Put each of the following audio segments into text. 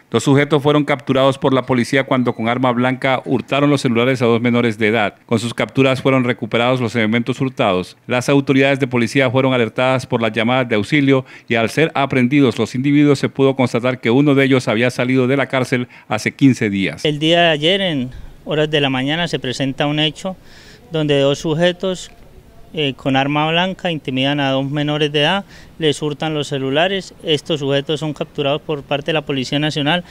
Dos sujetos fueron capturados por la policía cuando con arma blanca hurtaron los celulares a dos menores de edad. Con sus capturas fueron recuperados los elementos hurtados. Las autoridades de policía fueron alertadas por las llamadas de auxilio y al ser aprehendidos los individuos se pudo constatar que uno de ellos había salido de la cárcel hace 15 días. El día de ayer, en horas de la mañana, se presenta un hecho donde dos sujetos con arma blanca intimidan a dos menores de edad, les hurtan los celulares. Estos sujetos son capturados por parte de la Policía Nacional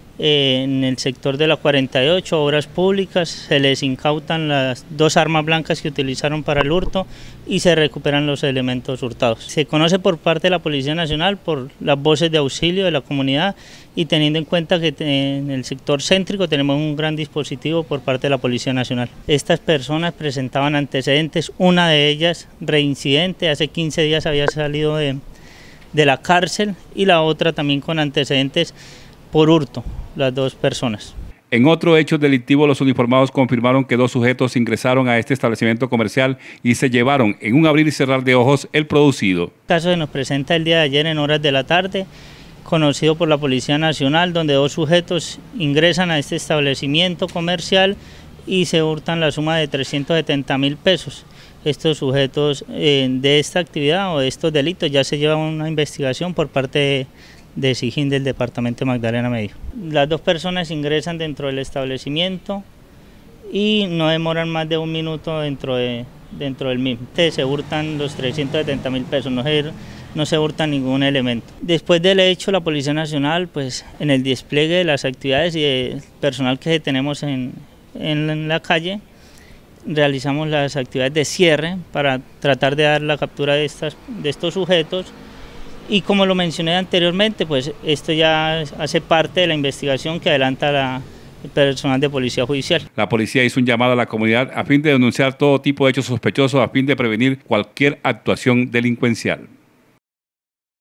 en el sector de la 48, Obras Públicas. Se les incautan las dos armas blancas que utilizaron para el hurto y se recuperan los elementos hurtados. Se conoce por parte de la Policía Nacional por las voces de auxilio de la comunidad y teniendo en cuenta que en el sector céntrico tenemos un gran dispositivo por parte de la Policía Nacional. Estas personas presentaban antecedentes, una de ellas reincidente, hace 15 días había salido de la cárcel, y la otra también con antecedentes por hurto, las dos personas. En otro hecho delictivo, los uniformados confirmaron que dos sujetos ingresaron a este establecimiento comercial y se llevaron en un abrir y cerrar de ojos el producido. El caso se nos presenta el día de ayer en horas de la tarde, conocido por la Policía Nacional, donde dos sujetos ingresan a este establecimiento comercial y se hurtan la suma de 370.000 pesos. Estos sujetos de esta actividad o de estos delitos ya se lleva una investigación por parte de SIJIN del departamento de Magdalena Medio. Las dos personas ingresan dentro del establecimiento y no demoran más de un minuto dentro del mismo. Se hurtan los 370.000 pesos, no se hurta ningún elemento. Después del hecho, la Policía Nacional, pues en el despliegue de las actividades y del personal que tenemos en la calle, realizamos las actividades de cierre para tratar de dar la captura de estos sujetos. Y como lo mencioné anteriormente, pues esto ya hace parte de la investigación que adelanta el personal de Policía Judicial. La policía hizo un llamado a la comunidad a fin de denunciar todo tipo de hechos sospechosos a fin de prevenir cualquier actuación delincuencial.